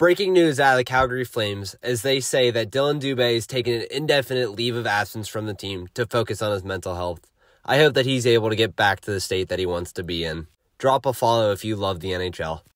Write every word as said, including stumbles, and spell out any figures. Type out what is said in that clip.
Breaking news out of the Calgary Flames as they say that Dillon Dube is taking an indefinite leave of absence from the team to focus on his mental health. I hope that he's able to get back to the state that he wants to be in. Drop a follow if you love the N H L.